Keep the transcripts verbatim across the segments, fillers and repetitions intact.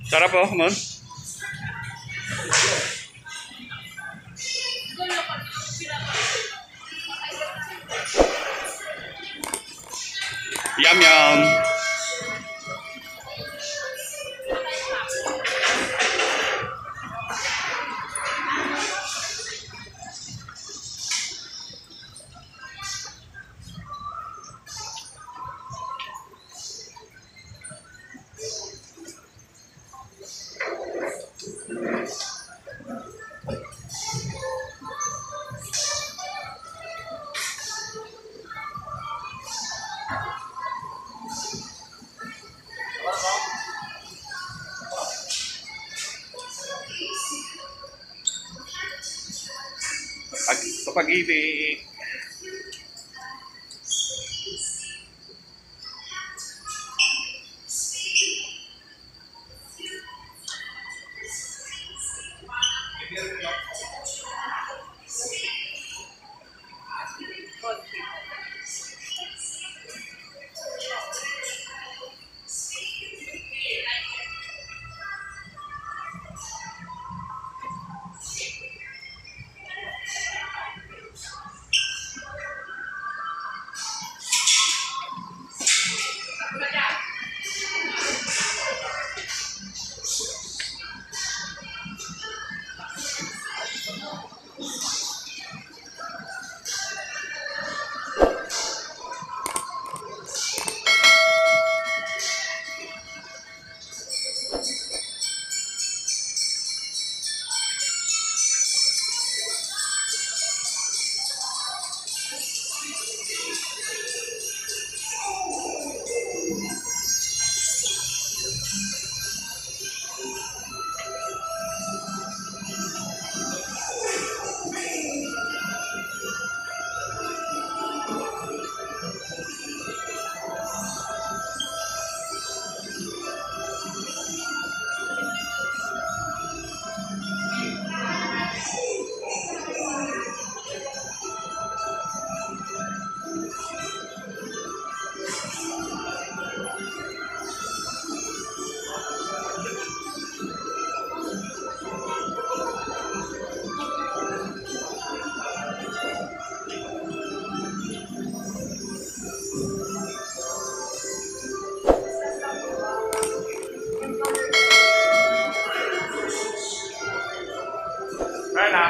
Sarap oh, Mon. Yum yum. Pag, sa pag-ibig. Rana.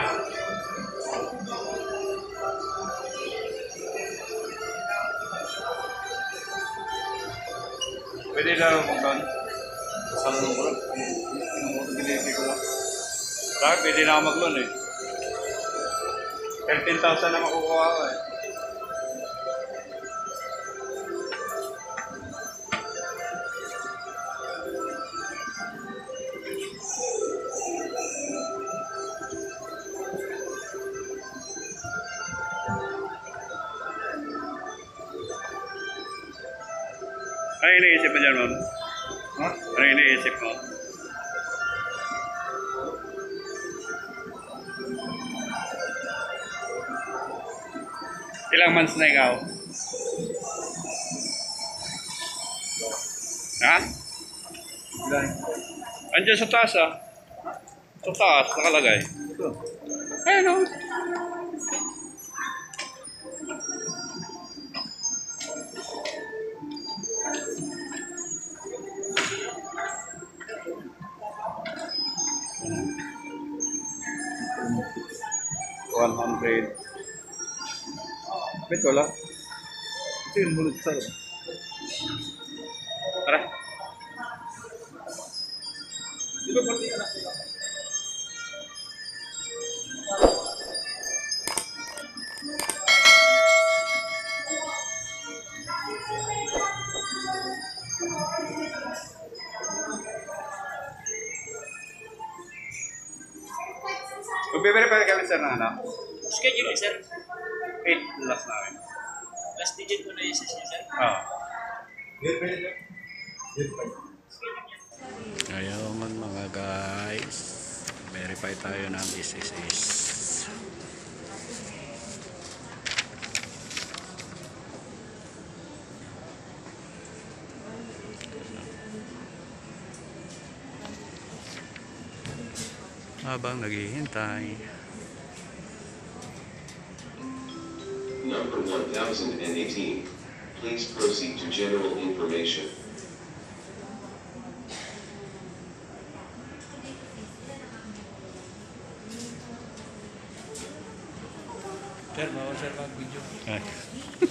Pwede lang kung doon. Saan mo ko lang? Pinumuto ko lang. Dahil pwede na ako mag-loan eh. thirteen thousand na makukuha ko eh. Ano yung iniisip mo dyan, Mom? Ha? Ano yung iniisip mo? Ilang months na ikaw? Ha? Ilan? Andiyan sa taas ah. Sa taas, nakalagay. Ito. Ayun o. one hundred. Bet wala. Ito yung mulut sa loob. Tara. Di ba pati anak nila? Magbe-verify kami sir ng ano? Schedule sir. eight last namin. Last digit mo na yung session sir. Oo. Verify nila. Verify. Ayun mga guys. Verify tayo ng S S S. habang naghihintay. Number one thousand eighteen. Please proceed to general information. Sir, bawal sir mag-video. Ay.